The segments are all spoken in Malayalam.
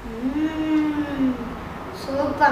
സൂപ്പർ.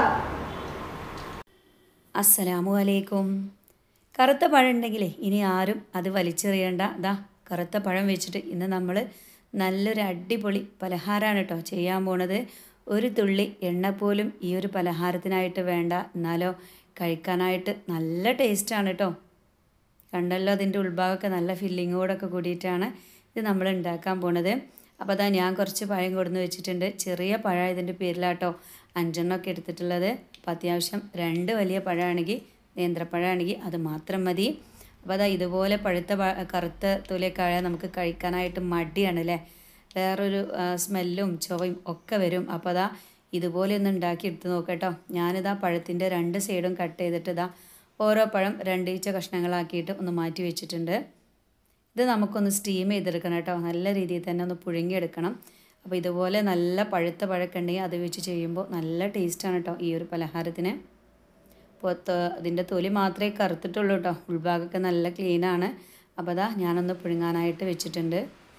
അസ്സലാമു അലൈക്കും. കറുത്ത പഴം ഉണ്ടെങ്കിലേ ഇനി ആരും അത് വലിച്ചെറിയണ്ട. ദാ കറുത്ത പഴം വെച്ചിട്ട് ഇന്ന് നമ്മൾ നല്ലൊരു അടിപൊളി പലഹാരമാണ് കേട്ടോ ചെയ്യാൻ പോണത്. ഒരു തുള്ളി എണ്ണ പോലും ഈ ഒരു പലഹാരത്തിനായിട്ട് വേണ്ട, എന്നാലോ കഴിക്കാനായിട്ട് നല്ല ടേസ്റ്റാണ് കേട്ടോ. കണ്ടല്ലോ, അതിൻ്റെ ഉൾഭാഗമൊക്കെ നല്ല ഫില്ലിങ്ങോടൊക്കെ കൂടിയിട്ടാണ് ഇത് നമ്മൾ ഉണ്ടാക്കാൻ പോണത്. അപ്പോൾ അതാ ഞാൻ കുറച്ച് പഴം കൊടുന്ന് വെച്ചിട്ടുണ്ട്. ചെറിയ പഴം ഇതിൻ്റെ പേരിലാട്ടോ 5 എടുത്തിട്ടുള്ളത്. അപ്പോൾ അത്യാവശ്യം 2 വലിയ പഴമാണെങ്കിൽ, നേന്ത്രപ്പഴമാണെങ്കിൽ അത് മാത്രം മതി. അപ്പോൾ അതാ ഇതുപോലെ പഴുത്ത കറുത്ത തൊലിയൊക്കെ നമുക്ക് കഴിക്കാനായിട്ട് മടിയാണ് അല്ലേ, വേറൊരു സ്മെല്ലും ചുവയും ഒക്കെ വരും. അപ്പോൾ അതാ ഇതുപോലെ ഒന്ന് ഉണ്ടാക്കി എടുത്ത് നോക്കട്ടോ. ഞാനിതാ പഴത്തിൻ്റെ 2 സൈഡും കട്ട് ചെയ്തിട്ട് ഇതാ ഓരോ പഴം 2 ഈച്ച കഷ്ണങ്ങളാക്കിയിട്ട് ഒന്ന് മാറ്റി വെച്ചിട്ടുണ്ട്. ഇത് നമുക്കൊന്ന് സ്റ്റീം ചെയ്തെടുക്കണം കേട്ടോ, നല്ല രീതിയിൽ തന്നെ ഒന്ന് പുഴുങ്ങിയെടുക്കണം. അപ്പോൾ ഇതുപോലെ നല്ല പഴുത്ത പഴമൊക്കെ ഉണ്ടെങ്കിൽ അത് വെച്ച് ചെയ്യുമ്പോൾ നല്ല ടേസ്റ്റാണ് കേട്ടോ ഈ ഒരു പലഹാരത്തിന്. അപ്പോൾ അതിൻ്റെ തൊലി മാത്രമേ കറുത്തിട്ടുള്ളൂ കേട്ടോ, ഉൾഭാഗമൊക്കെ നല്ല ക്ലീനാണ്. അപ്പോൾ അതാ ഞാനൊന്ന് പുഴുങ്ങാനായിട്ട് വെച്ചിട്ടുണ്ട്.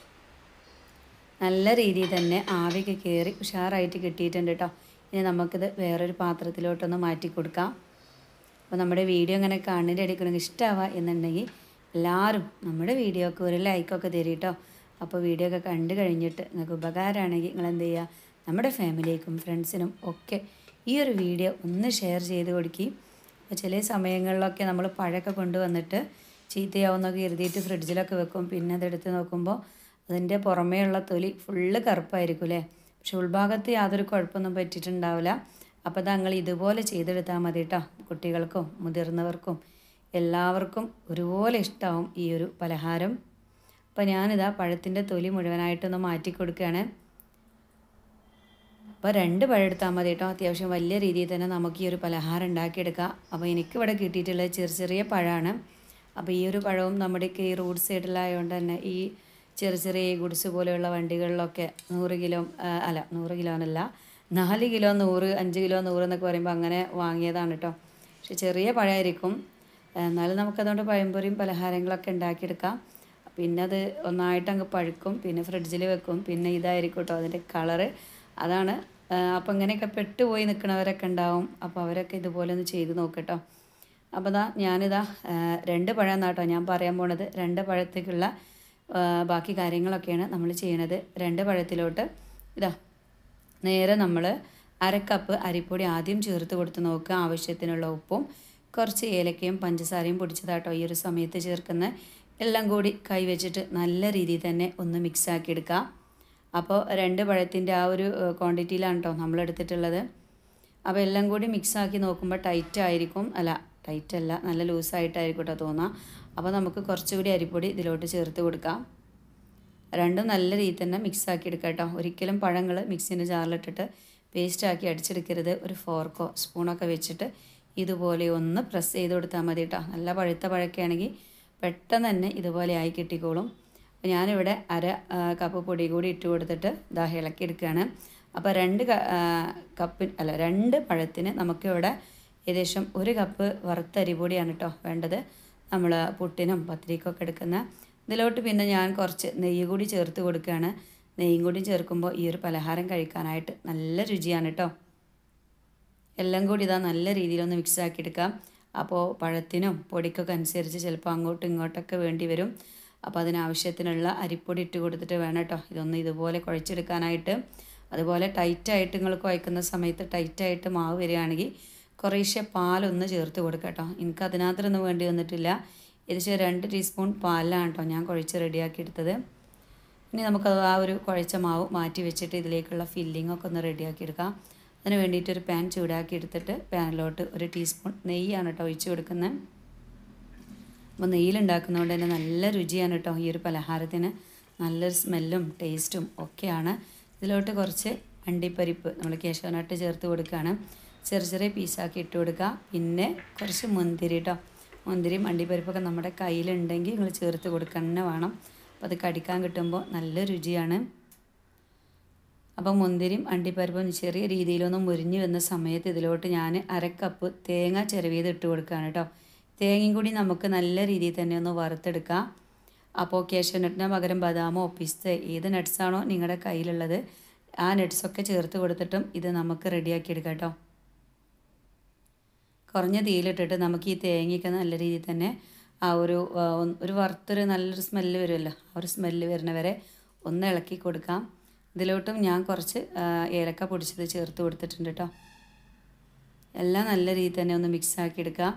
നല്ല രീതിയിൽ തന്നെ ആവിയൊക്കെ കയറി ഉഷാറായിട്ട് കിട്ടിയിട്ടുണ്ട് കേട്ടോ. ഇനി നമുക്കിത് വേറൊരു പാത്രത്തിലോട്ടൊന്ന് മാറ്റി കൊടുക്കാം. അപ്പോൾ നമ്മുടെ വീഡിയോ ഇങ്ങനെ കാണുന്നതിൻ്റെ ഇടയ്ക്ക് ഇഷ്ടമാവുക എന്നുണ്ടെങ്കിൽ എല്ലാവരും നമ്മുടെ വീഡിയോക്ക് ഒരു ലൈക്കൊക്കെ തരും കേട്ടോ. അപ്പോൾ വീഡിയോ ഒക്കെ കണ്ടു കഴിഞ്ഞിട്ട് നിങ്ങൾക്ക് ഉപകാരമാണെങ്കിൽ നിങ്ങൾ എന്ത് ചെയ്യുക, നമ്മുടെ ഫാമിലിക്കും ഫ്രണ്ട്സിനും ഒക്കെ ഈ ഒരു വീഡിയോ ഒന്ന് ഷെയർ ചെയ്ത് കൊടുക്കുകയും. അപ്പോൾ ചില സമയങ്ങളിലൊക്കെ നമ്മൾ പഴമൊക്കെ കൊണ്ടുവന്നിട്ട് ചീത്തയാവുന്നൊക്കെ എഴുതിയിട്ട് ഫ്രിഡ്ജിലൊക്കെ വെക്കും. പിന്നെ അതെടുത്ത് നോക്കുമ്പോൾ അതിൻ്റെ പുറമേയുള്ള തൊലി ഫുള്ള് കറുപ്പായിരിക്കും അല്ലേ, പക്ഷെ ഉൾഭാഗത്ത് യാതൊരു കുഴപ്പമൊന്നും പറ്റിയിട്ടുണ്ടാവില്ല. അപ്പോൾ നിങ്ങൾ ഇതുപോലെ ചെയ്തെടുത്താൽ മതി കേട്ടോ. കുട്ടികൾക്കും മുതിർന്നവർക്കും എല്ലാവർക്കും ഒരുപോലെ ഇഷ്ടമാവും ഈ ഒരു പലഹാരം. അപ്പോൾ ഞാനിതാ പഴത്തിൻ്റെ തൊലി മുഴുവനായിട്ടൊന്ന് മാറ്റി കൊടുക്കുകയാണ്. അപ്പോൾ 2 പഴം എടുത്താൽ മതി കേട്ടോ. അത്യാവശ്യം വലിയ രീതിയിൽ തന്നെ നമുക്ക് ഈ ഒരു പലഹാരം ഉണ്ടാക്കിയെടുക്കാം. അപ്പോൾ എനിക്കിവിടെ കിട്ടിയിട്ടുള്ളത് ചെറിയ പഴമാണ്. അപ്പോൾ ഈ ഒരു പഴവും നമ്മുടെയൊക്കെ ഈ റോഡ് സൈഡിലായതുകൊണ്ട് തന്നെ ഈ ചെറിയ ഗുഡ്സ് പോലെയുള്ള വണ്ടികളിലൊക്കെ 100 കിലോ 100 കിലോ എന്നല്ല, 4 കിലോ 100, 5 കിലോ 100 എന്നൊക്കെ പറയുമ്പോൾ അങ്ങനെ വാങ്ങിയതാണ് കേട്ടോ. പക്ഷെ ചെറിയ പഴമായിരിക്കും, എന്നാലും നമുക്കതുകൊണ്ട് പഴംപൊരിയും പലഹാരങ്ങളൊക്കെ ഉണ്ടാക്കിയെടുക്കാം. പിന്നെ അത് ഒന്നായിട്ട് അങ്ങ് പഴുക്കും, പിന്നെ ഫ്രിഡ്ജിൽ വെക്കും. പിന്നെ ഇതായിരിക്കും കേട്ടോ അതിൻ്റെ കളറ്, അതാണ്. അപ്പോൾ ഇങ്ങനെയൊക്കെ പെട്ടുപോയി നിൽക്കുന്നവരൊക്കെ ഉണ്ടാവും. അപ്പോൾ അവരൊക്കെ ഇതുപോലെ ഒന്ന് ചെയ്ത് നോക്കട്ടോ. അപ്പോൾ ഞാനിതാ 2 പഴം എന്നാട്ടോ ഞാൻ പറയാൻ പോണത്. 2 പഴത്തേക്കുള്ള ബാക്കി കാര്യങ്ങളൊക്കെയാണ് നമ്മൾ ചെയ്യണത്. 2 പഴത്തിലോട്ട് ഇതാ നേരെ നമ്മൾ 1/2 കപ്പ് അരിപ്പൊടി ആദ്യം ചേർത്ത് കൊടുത്ത് നോക്കുക. ആവശ്യത്തിനുള്ള ഉപ്പും കുറച്ച് ഏലക്കയും പഞ്ചസാരയും പൊടിച്ചതാട്ടോ ഈ ഒരു സമയത്ത് ചേർക്കുന്ന. എല്ലാം കൂടി കൈ വെച്ചിട്ട് നല്ല രീതിയിൽ തന്നെ ഒന്ന് മിക്സാക്കി എടുക്കുക. അപ്പോൾ 2 പഴത്തിൻ്റെ ആ ഒരു ക്വാണ്ടിറ്റിയിലാണ് കേട്ടോ നമ്മൾ എടുത്തിട്ടുള്ളത്. അപ്പോൾ എല്ലാം കൂടി മിക്സാക്കി നോക്കുമ്പോൾ ടൈറ്റ് ആയിരിക്കും, ടൈറ്റല്ല, നല്ല ലൂസായിട്ടായിരിക്കും കേട്ടോ തോന്നുക. അപ്പോൾ നമുക്ക് കുറച്ചുകൂടി അരിപ്പൊടി ഇതിലോട്ട് ചേർത്ത് കൊടുക്കാം. രണ്ടും നല്ല രീതിയിൽ തന്നെ മിക്സാക്കി എടുക്കാം കേട്ടോ. ഒരിക്കലും പഴങ്ങൾ മിക്സിൻ്റെ ജാറിലിട്ടിട്ട് പേസ്റ്റാക്കി അടിച്ചെടുക്കരുത്. ഒരു ഫോർക്കോ സ്പൂണൊക്കെ വെച്ചിട്ട് ഇതുപോലെ ഒന്ന് പ്രസ് ചെയ്ത് കൊടുത്താൽ മതി കേട്ടോ. നല്ല പഴുത്ത പഴക്കയാണെങ്കിൽ പെട്ടെന്ന് തന്നെ ഇതുപോലെ ആയി കിട്ടിക്കോളും. അപ്പോൾ ഞാനിവിടെ 1/2 കപ്പ് പൊടി കൂടി ഇട്ട് കൊടുത്തിട്ട് ഇതാ ഇളക്കിയെടുക്കുകയാണ്. അപ്പോൾ 2 പഴത്തിന് നമുക്കിവിടെ ഏകദേശം 1 കപ്പ് വറുത്ത അരിപ്പൊടിയാണ് കേട്ടോ വേണ്ടത്, നമ്മൾ പുട്ടിനും പത്തിരിക്കൊക്കെ എടുക്കുന്ന. ഇതിലോട്ട് പിന്നെ ഞാൻ കുറച്ച് നെയ്യ് കൂടി ചേർത്ത് കൊടുക്കുകയാണ്. നെയ്യും കൂടി ചേർക്കുമ്പോൾ ഈ ഒരു പലഹാരം കഴിക്കാനായിട്ട് നല്ല രുചിയാണ് കേട്ടോ. എല്ലാം കൂടി ഇതാ നല്ല രീതിയിലൊന്ന് മിക്സാക്കി എടുക്കാം. അപ്പോൾ പഴത്തിനും പൊടിക്കൊക്കെ അനുസരിച്ച് ചിലപ്പോൾ അങ്ങോട്ടും ഇങ്ങോട്ടൊക്കെ വേണ്ടി വരും. അപ്പോൾ അതിനാവശ്യത്തിനുള്ള അരിപ്പൊടി ഇട്ട് കൊടുത്തിട്ട് വേണം കേട്ടോ ഇതൊന്ന് ഇതുപോലെ കുഴച്ചെടുക്കാനായിട്ട്. അതുപോലെ ടൈറ്റായിട്ട് നിങ്ങൾ കുഴക്കുന്ന സമയത്ത് ടൈറ്റായിട്ട് മാവ് വരികയാണെങ്കിൽ കുറേശ്ശെ പാലൊന്ന് ചേർത്ത് കൊടുക്കാം കേട്ടോ. എനിക്ക് അതിനകത്തൊന്നും വേണ്ടി വന്നിട്ടില്ല. ഏകദേശം 2 ടീസ്പൂൺ പാലാണ് കേട്ടോ ഞാൻ കുഴച്ച് റെഡിയാക്കി എടുത്തത്. ഇനി നമുക്കത് ആ ഒരു കുഴച്ച മാവ് മാറ്റി വെച്ചിട്ട് ഇതിലേക്കുള്ള ഫില്ലിങ്ങൊക്കെ ഒന്ന് റെഡിയാക്കി എടുക്കാം. അതിന് വേണ്ടിയിട്ടൊരു പാൻ ചൂടാക്കി എടുത്തിട്ട് പാനിലോട്ട് 1 ടീസ്പൂൺ നെയ്യാണ് കേട്ടോ ഒഴിച്ച് കൊടുക്കുന്നത്. അപ്പോൾ നെയ്യിലുണ്ടാക്കുന്നതുകൊണ്ട് തന്നെ നല്ല രുചിയാണ് കേട്ടോ ഈ ഒരു പലഹാരത്തിന്. നല്ലൊരു സ്മെല്ലും ടേസ്റ്റും ഒക്കെയാണ്. ഇതിലോട്ട് കുറച്ച് അണ്ടിപ്പരിപ്പ് നമ്മൾ കേശവനട്ട് ചേർത്ത് കൊടുക്കുകയാണ്. ചെറിയ പീസാക്കി ഇട്ട് കൊടുക്കുക. പിന്നെ കുറച്ച് മുന്തിരി കേട്ടോ, മുന്തിരിയും അണ്ടിപ്പരിപ്പൊക്കെ നമ്മുടെ കയ്യിലുണ്ടെങ്കിൽ നിങ്ങൾ ചേർത്ത് കൊടുക്കുക തന്നെ വേണം. അപ്പോൾ അത് കടിക്കാൻ കിട്ടുമ്പോൾ നല്ല രുചിയാണ്. അപ്പോൾ മുന്തിരിയും അണ്ടിപ്പരിപ്പും ചെറിയ രീതിയിലൊന്നും മുരിഞ്ഞ് വന്ന സമയത്ത് ഇതിലോട്ട് ഞാൻ 1/2 കപ്പ് തേങ്ങ ചിരവിയത് ഇട്ട് കൊടുക്കുകയാണ് കേട്ടോ. തേങ്ങയും കൂടി നമുക്ക് നല്ല രീതിയിൽ തന്നെ ഒന്ന് വറുത്തെടുക്കാം. അപ്പോൾ കാഷ്യനട്ടിന് പകരം ബദാമോ പിസ്ത ഏത് നട്ട്സാണോ നിങ്ങളുടെ കയ്യിലുള്ളത് ആ നട്ട്സൊക്കെ ചേർത്ത് കൊടുത്തിട്ടും ഇത് നമുക്ക് റെഡിയാക്കി എടുക്കാം കേട്ടോ. കുറഞ്ഞ തീയിലിട്ടിട്ട് നമുക്ക് ഈ തേങ്ങയൊക്കെ നല്ല രീതിയിൽ തന്നെ ആ ഒരു വറുത്തൊരു നല്ലൊരു സ്മെല്ല് വരുമല്ലോ, ആ ഒരു സ്മെല്ല് വരുന്ന വരെ ഒന്ന് ഇളക്കി കൊടുക്കാം. ഇതിലോട്ടും ഞാൻ കുറച്ച് ഏലക്ക പൊടിച്ചത് ചേർത്ത് കൊടുത്തിട്ടുണ്ട് കേട്ടോ. എല്ലാം നല്ല രീതിയിൽ തന്നെ ഒന്ന് മിക്സാക്കി എടുക്കാം.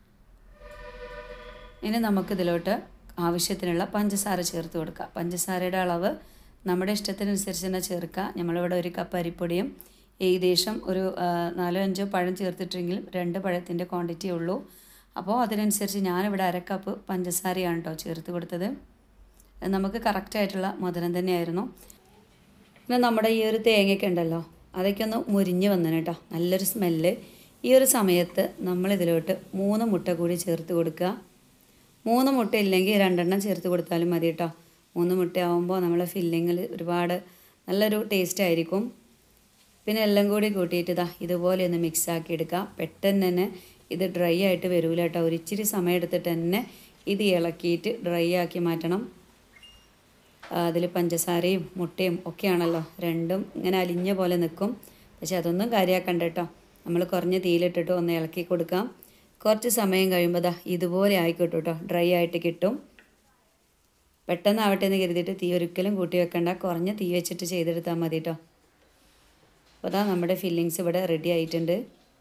ഇനി നമുക്കിതിലോട്ട് ആവശ്യത്തിനുള്ള പഞ്ചസാര ചേർത്ത് കൊടുക്കുക. പഞ്ചസാരയുടെ അളവ് നമ്മുടെ ഇഷ്ടത്തിനനുസരിച്ച് തന്നെ ചേർക്കുക. നമ്മളിവിടെ 1 കപ്പ് അരിപ്പൊടിയും ഏകദേശം ഒരു 4-5 പഴം ചേർത്തിട്ടെങ്കിൽ 2 പഴത്തിൻ്റെ ക്വാണ്ടിറ്റിയേ ഉള്ളൂ. അപ്പോൾ അതിനനുസരിച്ച് ഞാനിവിടെ 1/2 കപ്പ് പഞ്ചസാരയാണ് കേട്ടോ ചേർത്ത് കൊടുത്തത്. നമുക്ക് കറക്റ്റായിട്ടുള്ള മധുരം തന്നെയായിരുന്നു. പിന്നെ നമ്മുടെ ഈ ഒരു തേങ്ങയൊക്കെ ഉണ്ടല്ലോ, അതൊക്കെ ഒന്ന് മുരിഞ്ഞ് വന്നു കേട്ടോ, നല്ലൊരു സ്മെല്ല്. ഈ ഒരു സമയത്ത് നമ്മളിതിലോട്ട് 3 മുട്ട കൂടി ചേർത്ത് കൊടുക്കുക. 3 മുട്ട ഇല്ലെങ്കിൽ 2 എണ്ണം ചേർത്ത് കൊടുത്താലും മതി കേട്ടോ. 3 മുട്ടയാവുമ്പോൾ നമ്മളെ ഫില്ലിങ്ങിൽ ഒരുപാട് നല്ലൊരു ടേസ്റ്റ് ആയിരിക്കും. പിന്നെ എല്ലാം കൂടി കൂട്ടിയിട്ട് ഇതുപോലെ ഒന്ന് മിക്സാക്കി എടുക്കുക. പെട്ടെന്ന് തന്നെ ഇത് ഡ്രൈ ആയിട്ട് വരില്ല കേട്ടോ. ഒരിച്ചിരി സമയം എടുത്തിട്ട് തന്നെ ഇത് ഇളക്കിയിട്ട് ഡ്രൈ ആക്കി മാറ്റണം. അതിൽ പഞ്ചസാരയും മുട്ടയും ഒക്കെയാണല്ലോ, രണ്ടും ഇങ്ങനെ അലിഞ്ഞ പോലെ നിൽക്കും. പക്ഷെ അതൊന്നും കാര്യമാക്കണ്ട കേട്ടോ. നമ്മൾ കുറഞ്ഞ തീയിലിട്ടിട്ട് ഒന്ന് ഇളക്കി കൊടുക്കാം. കുറച്ച് സമയം കഴിയുമ്പോൾ ഇതുപോലെ ആയിക്കോട്ടെ കേട്ടോ, ഡ്രൈ ആയിട്ട് കിട്ടും. പെട്ടെന്നാവട്ടെ എന്ന് കരുതിയിട്ട് തീ ഒരിക്കലും കൂട്ടി വെക്കണ്ട, കുറഞ്ഞ തീ വെച്ചിട്ട് ചെയ്തെടുത്താൽ മതി കേട്ടോ. അപ്പോൾ നമ്മുടെ ഫില്ലിങ്സ് ഇവിടെ റെഡി ആയിട്ടുണ്ട്.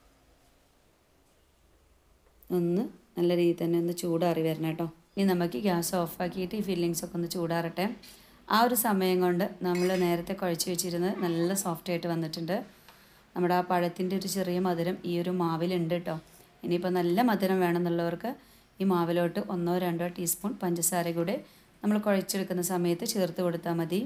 ഒന്ന് നല്ല രീതിയിൽ തന്നെ ഒന്ന് ചൂടാറി വരണം കേട്ടോ. ഇനി നമുക്ക് ഗ്യാസ് ഓഫാക്കിയിട്ട് ഈ ഫില്ലിങ്സൊക്കെ ഒന്ന് ചൂടാറട്ടെ. ആ ഒരു സമയം കൊണ്ട് നമ്മൾ നേരത്തെ കുഴച്ച് വെച്ചിരുന്നത് നല്ല സോഫ്റ്റായിട്ട് വന്നിട്ടുണ്ട്. നമ്മുടെ ആ പഴത്തിൻ്റെ ഒരു ചെറിയ മധുരം ഈ ഒരു മാവിലുണ്ട് കേട്ടോ. ഇനിയിപ്പോൾ നല്ല മധുരം വേണമെന്നുള്ളവർക്ക് ഈ മാവിലോട്ട് 1-2 ടീസ്പൂൺ പഞ്ചസാര കൂടെ നമ്മൾ കുഴച്ചെടുക്കുന്ന സമയത്ത് ചേർത്ത് കൊടുത്താൽ മതി.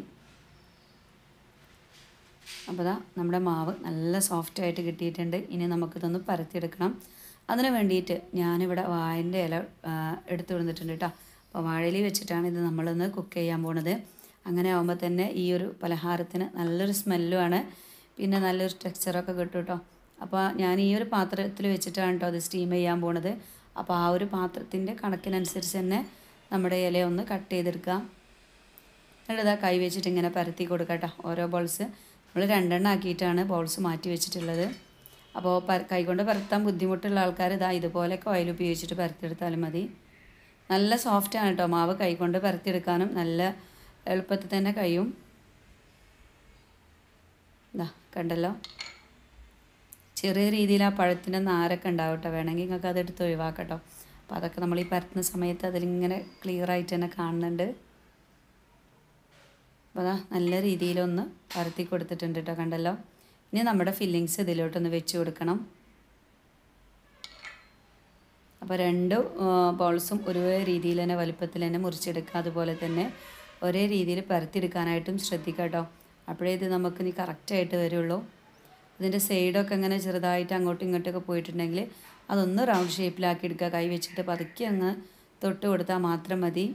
അപ്പോൾ നമ്മുടെ മാവ് നല്ല സോഫ്റ്റായിട്ട് കിട്ടിയിട്ടുണ്ട്. ഇനി നമുക്കിതൊന്ന് പരത്തിയെടുക്കണം. അതിന് വേണ്ടിയിട്ട് ഞാനിവിടെ വാഴൻ്റെ ഇല എടുത്തു കൊടുത്തിട്ടുണ്ട് കേട്ടോ. അപ്പോൾ വാഴയില വെച്ചിട്ടാണ് ഇത് നമ്മളൊന്ന് കുക്ക് ചെയ്യാൻ പോണത്. അങ്ങനെ ആകുമ്പോൾ തന്നെ ഈ ഒരു പലഹാരത്തിന് നല്ലൊരു സ്മെല്ലുമാണ്, പിന്നെ നല്ലൊരു ടെക്സ്ചറൊക്കെ കിട്ടും കേട്ടോ. അപ്പോൾ ഞാൻ ഈ ഒരു പാത്രത്തിൽ വെച്ചിട്ടാണ് കേട്ടോ അത് സ്റ്റീം ചെയ്യാൻ പോണത്. അപ്പോൾ ആ ഒരു പാത്രത്തിൻ്റെ കണക്കിനനുസരിച്ച് തന്നെ നമ്മുടെ ഇല ഒന്ന് കട്ട് ചെയ്തെടുക്കാം. എന്നിട്ട് കൈ വെച്ചിട്ട് ഇങ്ങനെ പരത്തി കൊടുക്കാം കേട്ടോ. ഓരോ ബോൾസ് നമ്മൾ 2 എണ്ണം ആക്കിയിട്ടാണ് ബോൾസ് മാറ്റി വെച്ചിട്ടുള്ളത്. അപ്പോൾ കൈകൊണ്ട് പരത്താൻ ബുദ്ധിമുട്ടുള്ള ആൾക്കാർ ഇതുപോലെയൊക്കെ ഓയിൽ ഉപയോഗിച്ചിട്ട് പരത്തിയെടുത്താലും മതി. നല്ല സോഫ്റ്റാണ് കേട്ടോ മാവ്. കൈകൊണ്ട് പരത്തിയെടുക്കാനും നല്ല എളുപ്പത്തിൽ തന്നെ കഴിയും. കണ്ടല്ലോ, ചെറിയ രീതിയിൽ ആ പഴത്തിൻ്റെ നാരൊക്കെ ഉണ്ടാവും കേട്ടോ. വേണമെങ്കിൽ നിങ്ങൾക്ക് അതെടുത്ത് ഒഴിവാക്കട്ടോ. അപ്പോൾ അതൊക്കെ നമ്മൾ ഈ പരത്തുന്ന സമയത്ത് അതിലിങ്ങനെ ക്ലിയറായിട്ട് തന്നെ കാണുന്നുണ്ട്. അപ്പോൾ നല്ല രീതിയിലൊന്ന് പരത്തി കൊടുത്തിട്ടുണ്ട് കേട്ടോ, കണ്ടല്ലോ. ഇനി നമ്മുടെ ഫില്ലിങ്സ് ഇതിലോട്ടൊന്ന് വെച്ച് കൊടുക്കണം. അപ്പോൾ 2 ബോൾസും ഒരേ രീതിയിൽ തന്നെ വലുപ്പത്തിൽ തന്നെ മുറിച്ചെടുക്കുക. അതുപോലെ തന്നെ ഒരേ രീതിയിൽ പരത്തിയെടുക്കാനായിട്ടും ശ്രദ്ധിക്കുക കേട്ടോ. അപ്പോഴേ ഇത് നമുക്ക് ഇനി കറക്റ്റായിട്ട് വരുള്ളൂ. ഇതിൻ്റെ സൈഡൊക്കെ അങ്ങനെ ചെറുതായിട്ട് അങ്ങോട്ടും ഇങ്ങോട്ടൊക്കെ പോയിട്ടുണ്ടെങ്കിൽ അതൊന്ന് റൗണ്ട് ഷേപ്പിലാക്കി എടുക്കുക. കൈ വെച്ചിട്ട് പതുക്കെ അങ്ങ് തൊട്ട് കൊടുത്താൽ മാത്രം മതി.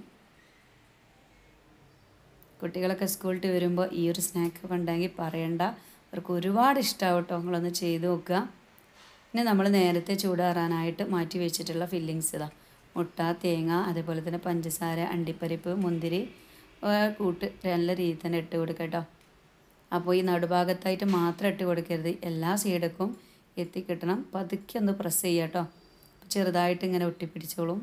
കുട്ടികളൊക്കെ സ്കൂളിൽ വരുമ്പോൾ ഈ ഒരു സ്നാക്കൊക്കെ ഉണ്ടെങ്കിൽ പറയണ്ട, അവർക്ക് ഒരുപാട് ഇഷ്ടമാവും കേട്ടോ. നിങ്ങളൊന്ന് ചെയ്ത് നോക്കുക. ഇനി നമ്മൾ നേരത്തെ ചൂടാറാനായിട്ട് മാറ്റി വെച്ചിട്ടുള്ള ഫില്ലിങ്സ് മുട്ട, തേങ്ങ, അതേപോലെ തന്നെ പഞ്ചസാര, അണ്ടിപ്പരിപ്പ്, മുന്തിരി കൂട്ട് നല്ല രീതിയിൽ തന്നെ ഇട്ട് കൊടുക്കുക കേട്ടോ. അപ്പോൾ ഈ നടുഭാഗത്തായിട്ട് മാത്രം ഇട്ട് കൊടുക്കരുത്, എല്ലാ സൈഡക്കും എത്തിക്കിട്ടണം. പതുക്കെ ഒന്ന് പ്രസ് ചെയ്യുക കേട്ടോ. ചെറുതായിട്ട് ഇങ്ങനെ ഒട്ടിപ്പിടിച്ചോളും.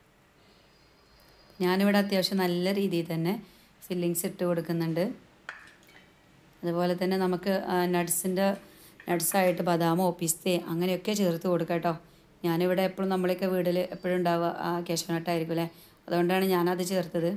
ഞാനിവിടെ അത്യാവശ്യം നല്ല രീതിയിൽ തന്നെ ഫില്ലിങ്സ് ഇട്ട് കൊടുക്കുന്നുണ്ട്. അതുപോലെ തന്നെ നമുക്ക് നട്ട്സായിട്ട് ബദാമോ പിസ്തയോ അങ്ങനെയൊക്കെ ചേർത്ത് കൊടുക്കാം കേട്ടോ. ഞാനിവിടെ എപ്പോഴും നമ്മളെയൊക്കെ വീട്ടിൽ എപ്പോഴും ഉണ്ടാവുക കാഷ്യൂനട്ടായിരിക്കും അല്ലേ, അതുകൊണ്ടാണ് ഞാനത് ചേർത്തത്.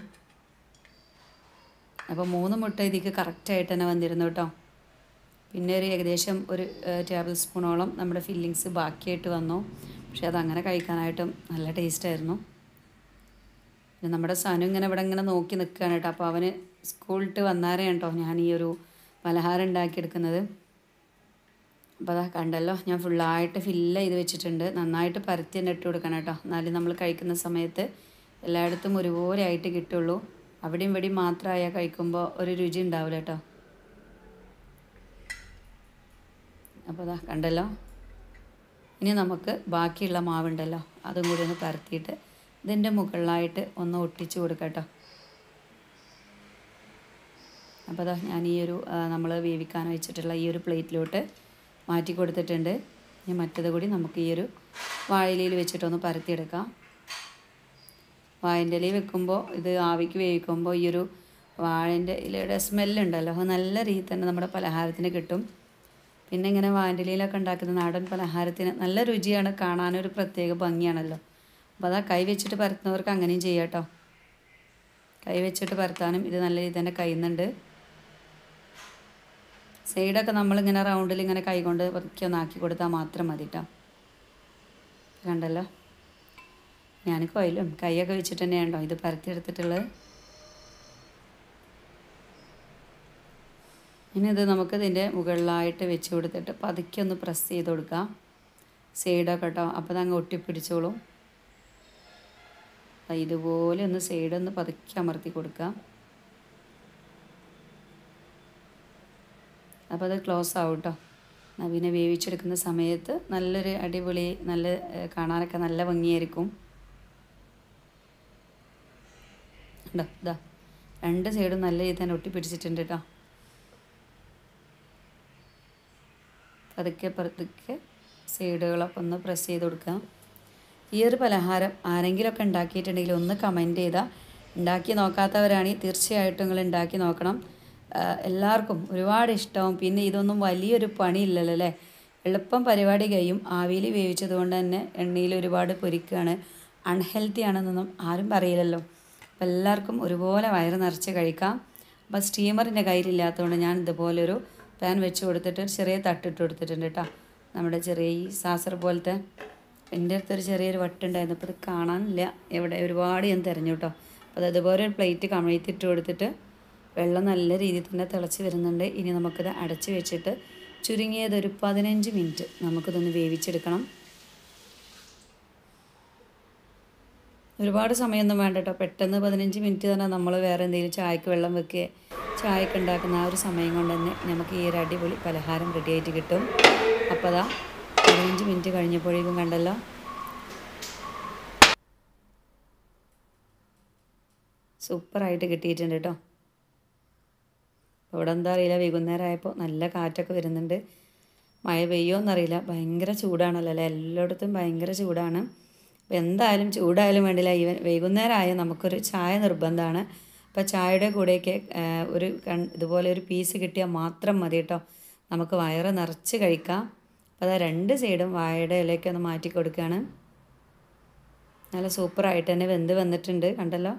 അപ്പോൾ 3 മുട്ട ഇതിക്ക് കറക്റ്റായിട്ട് തന്നെ വന്നിരുന്നു കേട്ടോ. പിന്നെ ഏകദേശം ഒരു ടേബിൾ സ്പൂണോളം നമ്മുടെ ഫില്ലിങ്സ് ബാക്കിയായിട്ട് വന്നു. പക്ഷേ അതങ്ങനെ കഴിക്കാനായിട്ടും നല്ല ടേസ്റ്റായിരുന്നു. പിന്നെ നമ്മുടെ സനു ഇങ്ങനെ ഇവിടെ ഇങ്ങനെ നോക്കി നിൽക്കുകയാണ് കേട്ടോ. അപ്പോൾ അവന് സ്കൂളിട്ട് വന്നാരേ കേട്ടോ ഞാൻ ഈ ഒരു പലഹാരം ഉണ്ടാക്കിയെടുക്കുന്നത്. അപ്പോൾ കണ്ടല്ലോ, ഞാൻ ഫുള്ളായിട്ട് ഫില്ല് ചെയ്ത് വെച്ചിട്ടുണ്ട്. നന്നായിട്ട് പരത്തി തന്നെ ഇട്ട് കൊടുക്കണം കേട്ടോ. എന്നാലും നമ്മൾ കഴിക്കുന്ന സമയത്ത് എല്ലായിടത്തും ഒരുപോലെ ആയിട്ട് കിട്ടുള്ളൂ. അവിടെയും ഇവിടെയും മാത്രമായാൽ കഴിക്കുമ്പോൾ ഒരു രുചി ഉണ്ടാവില്ല കേട്ടോ. അപ്പോൾ കണ്ടല്ലോ, ഇനി നമുക്ക് ബാക്കിയുള്ള മാവുണ്ടല്ലോ അതും കൂടി ഒന്ന് പരത്തിയിട്ട് ഇതിൻ്റെ മുകളിലായിട്ട് ഒന്ന് ഒട്ടിച്ചു കൊടുക്കാം കേട്ടോ. അപ്പോൾ അതാ ഞാൻ ഈ ഒരു നമ്മൾ വേവിക്കാൻ വെച്ചിട്ടുള്ള ഈ ഒരു പ്ലേറ്റിലോട്ട് മാറ്റി കൊടുത്തിട്ടുണ്ട്. ഇനി മറ്റത് കൂടി നമുക്ക് ഈ ഒരു വാഴയിലയിൽ വെച്ചിട്ടൊന്ന് പരത്തിയെടുക്കാം. വാഴൻ്റെ ഇലയിൽ വെക്കുമ്പോൾ ഇത് ആവിക്ക് വേവിക്കുമ്പോൾ ഈ ഒരു വാഴൻ്റെ ഇലയുടെ സ്മെല്ലുണ്ടല്ലോ, അത് നല്ല രീതിയിൽ തന്നെ നമ്മുടെ പലഹാരത്തിന് കിട്ടും. പിന്നെ ഇങ്ങനെ വാഴൻ്റെ ഇലയിലൊക്കെ ഉണ്ടാക്കുന്ന നാടൻ പലഹാരത്തിന് നല്ല രുചിയാണ്, കാണാനൊരു പ്രത്യേക ഭംഗിയാണല്ലോ. അപ്പോൾ അതാ കൈ വെച്ചിട്ട് പരത്തുന്നവർക്ക് അങ്ങനെയും ചെയ്യാം കേട്ടോ. കൈ വെച്ചിട്ട് പരത്താനും ഇത് നല്ല രീതിയിൽ തന്നെ കഴിയുന്നുണ്ട്. സൈഡൊക്കെ നമ്മളിങ്ങനെ റൗണ്ടിൽ ഇങ്ങനെ കൈ കൊണ്ട് പതുക്കെ ഒന്ന് ആക്കി കൊടുത്താൽ മാത്രം മതി കേട്ടോ. കണ്ടല്ലോ, ഞാൻ കോയിലും കൈയൊക്കെ വെച്ചിട്ട് തന്നെയാണോ ഇത് പരത്തിയെടുത്തിട്ടുള്ളത്. ഇനി ഇത് നമുക്ക് ഇതിൻ്റെ മുകളിലായിട്ട് വെച്ച് കൊടുത്തിട്ട് പതുക്കെ ഒന്ന് പ്രസ് ചെയ്ത് കൊടുക്കാം സൈഡൊക്കെ കേട്ടോ. അപ്പോൾ അതങ്ങ് ഒട്ടിപ്പിടിച്ചോളും. ഇതുപോലെ ഒന്ന് സൈഡൊന്ന് പതുക്കെ അമർത്തി കൊടുക്കാം. അപ്പോൾ അത് ക്ലോസ് ആവും കേട്ടോ. പിന്നെ വേവിച്ചെടുക്കുന്ന സമയത്ത് നല്ലൊരു അടിപൊളി, നല്ല കാണാനൊക്കെ നല്ല ഭംഗിയായിരിക്കും. ഉണ്ടോ, ഇതാ രണ്ട് സൈഡും നല്ല രീതിയിൽ തന്നെ ഒട്ടിപ്പിടിച്ചിട്ടുണ്ട് കേട്ടോ. പതുക്കെ പതുക്കെ സൈഡുകളൊക്കെ ഒന്ന് പ്രസ് ചെയ്ത് കൊടുക്കാം. ഈ ഒരു പലഹാരം ആരെങ്കിലുമൊക്കെ ഉണ്ടാക്കിയിട്ടുണ്ടെങ്കിൽ ഒന്ന് കമൻറ്റ് ചെയ്താൽ, ഉണ്ടാക്കി നോക്കാത്തവരാണെങ്കിൽ തീർച്ചയായിട്ടും നിങ്ങൾ ഉണ്ടാക്കി നോക്കണം. എല്ലാവർക്കും ഒരുപാട് ഇഷ്ടവും. പിന്നെ ഇതൊന്നും വലിയൊരു പണിയില്ലല്ലോ അല്ലേ, എളുപ്പം പരിപാടി കഴിയും. ആവിയിൽ വേവിച്ചത് കൊണ്ട് തന്നെ എണ്ണയിൽ ഒരുപാട് പൊരിക്കുകയാണ്, അൺഹെൽത്തി ആണെന്നൊന്നും ആരും പറയില്ലല്ലോ. അപ്പോൾ എല്ലാവർക്കും ഒരുപോലെ വയറ് നിറച്ച് കഴിക്കാം. അപ്പോൾ സ്റ്റീമറിൻ്റെ കയ്യിലില്ലാത്തതുകൊണ്ട് ഞാൻ ഇതുപോലൊരു പാൻ വെച്ച് കൊടുത്തിട്ട് ചെറിയ തട്ടിട്ട് കൊടുത്തിട്ടുണ്ട് കേട്ടോ. നമ്മുടെ ചെറിയ ഈ സാസർ പോലത്തെ, എൻ്റെ അടുത്തൊരു ചെറിയൊരു വട്ടുണ്ടായിരുന്നു, അപ്പോൾ ഇത് കാണാനില്ല എവിടെ, ഒരുപാട് ഞാൻ തിരഞ്ഞു കേട്ടോ. അപ്പോൾ അതുപോലെ ഒരു പ്ലേറ്റ് കമഴ്ത്തിട്ട് കൊടുത്തിട്ട് വെള്ളം നല്ല രീതിയിൽ തന്നെ തിളച്ച് വരുന്നുണ്ട്. ഇനി നമുക്കിത് അടച്ച് വെച്ചിട്ട് ചുരുങ്ങിയതൊരു 15 മിനിറ്റ് നമുക്കിതൊന്ന് വേവിച്ചെടുക്കണം. ഒരുപാട് സമയമൊന്നും വേണ്ട കേട്ടോ. പെട്ടെന്ന് 15 മിനിറ്റ് തന്നെ നമ്മൾ വേറെ എന്തെങ്കിലും ചായക്ക് വെള്ളം വെക്കുക, ചായക്ക് ഉണ്ടാക്കുന്ന ആ ഒരു സമയം കൊണ്ട് തന്നെ നമുക്ക് ഈ ഒരു അടിപൊളി പലഹാരം റെഡി ആയിട്ട് കിട്ടും. അപ്പോൾ അതാ 15 മിനിറ്റ് കഴിഞ്ഞപ്പോഴേക്കും കണ്ടല്ലോ, സൂപ്പറായിട്ട് കിട്ടിയിട്ടുണ്ട് കേട്ടോ. ഇവിടെ എന്താ അറിയില്ല, വൈകുന്നേരം ആയപ്പോൾ നല്ല കാറ്റൊക്കെ വരുന്നുണ്ട്. മഴ പെയ്യുമെന്നറിയില്ല, ഭയങ്കര ചൂടാണല്ലോ അല്ലേ, എല്ലായിടത്തും ഭയങ്കര ചൂടാണ്. അപ്പോൾ എന്തായാലും ചൂടായാലും വേണ്ടില്ല, വൈകുന്നേരം ആയാൽ നമുക്കൊരു ചായ നിർബന്ധമാണ്. അപ്പോൾ ചായയുടെ കൂടെയൊക്കെ ഇതുപോലെ ഒരു പീസ് കിട്ടിയാൽ മാത്രം മതി കേട്ടോ, നമുക്ക് വയറ് നിറച്ച് കഴിക്കാം. അപ്പോൾ അതാ രണ്ട് സൈഡും വാഴയുടെ ഇലയൊക്കെ ഒന്ന് മാറ്റി കൊടുക്കുകയാണ്. നല്ല സൂപ്പറായിട്ട് തന്നെ വെന്ത് വന്നിട്ടുണ്ട് കണ്ടല്ലോ.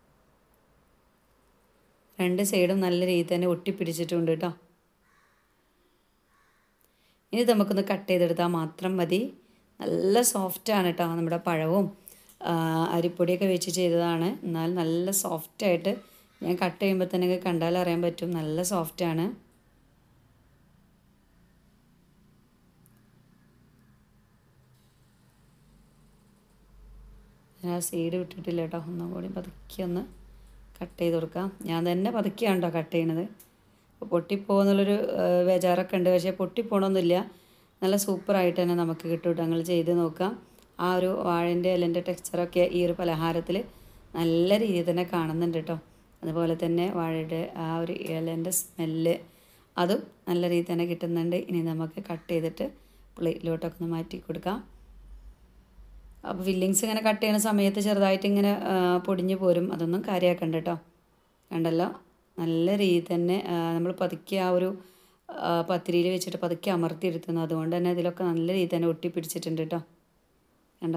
രണ്ട് സൈഡും നല്ല രീതിയിൽ തന്നെ ഒട്ടിപ്പിടിച്ചിട്ടുണ്ട് കേട്ടോ. ഇനി നമുക്കൊന്ന് കട്ട് ചെയ്തെടുത്താൽ മാത്രം മതി. നല്ല സോഫ്റ്റാണ് കേട്ടോ, നമ്മുടെ പഴവും അരിപ്പൊടിയൊക്കെ വെച്ച് ചെയ്തതാണ്. എന്നാൽ നല്ല സോഫ്റ്റായിട്ട്, ഞാൻ കട്ട് ചെയ്യുമ്പോൾ തന്നെ കണ്ടാൽ അറിയാൻ പറ്റും, നല്ല സോഫ്റ്റാണ്. ഞാൻ സൈഡ് വിട്ടിട്ടില്ല കേട്ടോ, ഒന്നും കൂടി പതുക്കെ ഒന്ന് കട്ട് ചെയ്ത് കൊടുക്കാം. ഞാൻ തന്നെ പതുക്കെയാണ് കേട്ടോ കട്ട് ചെയ്യണത്. അപ്പോൾ പൊട്ടിപ്പോകുന്നുള്ളൊരു ബേജാറൊക്കെ ഉണ്ട്, പക്ഷേ പൊട്ടിപ്പോകണമെന്നില്ല. നല്ല സൂപ്പറായിട്ട് തന്നെ നമുക്ക് കിട്ടും കേട്ടോ. നിങ്ങൾ ചെയ്ത് നോക്കാം. ആ ഒരു വാഴൻ്റെ ഇലൻ്റെ ടെക്സ്ചറൊക്കെ ഈ ഒരു പലഹാരത്തിൽ നല്ല രീതിയിൽ തന്നെ കാണുന്നുണ്ട് കേട്ടോ. അതുപോലെ തന്നെ വാഴയുടെ ആ ഒരു ഇലൻ്റെ സ്മെല്ല് അതും നല്ല രീതിയിൽ തന്നെ കിട്ടുന്നുണ്ട്. ഇനി നമുക്ക് കട്ട് ചെയ്തിട്ട് പ്ലേറ്റിലോട്ടൊക്കെ ഒന്ന് മാറ്റി കൊടുക്കാം. അപ്പോൾ ഫില്ലിങ്സ് ഇങ്ങനെ കട്ട് ചെയ്യുന്ന സമയത്ത് ചെറുതായിട്ട് ഇങ്ങനെ പൊടിഞ്ഞു പോരും, അതൊന്നും കാര്യമാക്കണ്ട കേട്ടോ. കണ്ടല്ലോ, നല്ല രീതിയിൽ തന്നെ നമ്മൾ പതുക്കെ ആ ഒരു പത്തിരിയിൽ വെച്ചിട്ട് പതുക്കെ അമർത്തിയെടുത്തുന്നു. അതുകൊണ്ട് തന്നെ ഇതിലൊക്കെ നല്ല രീതിയിൽ തന്നെ ഒട്ടിപ്പിടിച്ചിട്ടുണ്ട് കേട്ടോ. കണ്ടോ.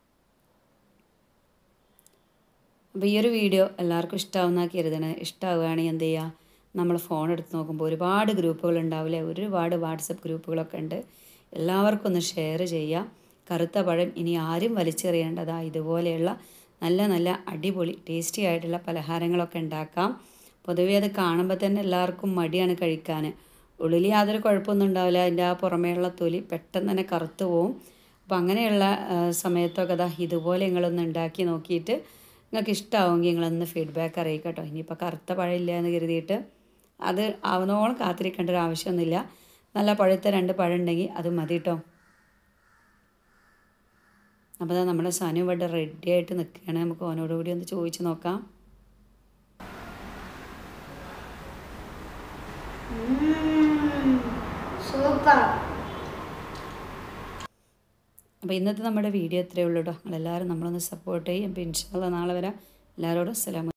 അപ്പോൾ ഈ ഒരു വീഡിയോ എല്ലാവർക്കും ഇഷ്ടമാവുന്ന കരുതണേ. ഇഷ്ടമാവുകയാണെങ്കിൽ എന്ത് ചെയ്യുക, നമ്മൾ ഫോൺ എടുത്ത് നോക്കുമ്പോൾ ഒരുപാട് ഗ്രൂപ്പുകൾ ഉണ്ടാവില്ലേ, ഒരുപാട് വാട്സപ്പ് ഗ്രൂപ്പുകളൊക്കെ ഉണ്ട്. എല്ലാവർക്കും ഒന്ന് ഷെയർ ചെയ്യുക. കറുത്ത പഴം ഇനി ആരും വലിച്ചെറിയേണ്ടതാ. ഇതുപോലെയുള്ള നല്ല നല്ല അടിപൊളി ടേസ്റ്റി ആയിട്ടുള്ള പലഹാരങ്ങളൊക്കെ ഉണ്ടാക്കാം. പൊതുവേ അത് കാണുമ്പോൾ തന്നെ എല്ലാവർക്കും മടിയാണ് കഴിക്കാൻ. ഉള്ളിൽ യാതൊരു കുഴപ്പമൊന്നും ഉണ്ടാവില്ല, അതിൻ്റെ ആ പുറമേയുള്ള തൊലി പെട്ടെന്ന് തന്നെ കറുത്ത് പോവും. അപ്പോൾ അങ്ങനെയുള്ള സമയത്തൊക്കെ ഇതുപോലെ നിങ്ങളൊന്ന് ഉണ്ടാക്കി നോക്കിയിട്ട് നിങ്ങൾക്ക് ഇഷ്ടമാവുമെങ്കിൽ നിങ്ങളൊന്ന് ഫീഡ്ബാക്ക് അറിയിക്കുക കേട്ടോ. ഇനിയിപ്പോൾ കറുത്ത പഴമില്ല എന്ന് കരുതിയിട്ട് അത് ആവുന്നോളം കാത്തിരിക്കേണ്ട ഒരു ആവശ്യമൊന്നുമില്ല. നല്ല പഴുത്ത 2 പഴം ഉണ്ടെങ്കിൽ അത് മതി കേട്ടോ. അപ്പോൾ നമ്മുടെ സനു ഇവിടെ റെഡി ആയിട്ട് നിൽക്കുകയാണ്. നമുക്ക് ഓനോടുകൂടി ഒന്ന് ചോദിച്ച് നോക്കാം. സൂപ്പർ. അപ്പോൾ ഇന്നത്തെ നമ്മുടെ വീഡിയോ ഇത്രയേ ഉള്ളൂ കേട്ടോ. നിങ്ങളെല്ലാവരും നമ്മളൊന്ന് സപ്പോർട്ട് ചെയ്യും. അപ്പോൾ ഇൻഷാ അല്ലാഹ് നാളെ വരാം. എല്ലാവരോടും അസ്സലാമു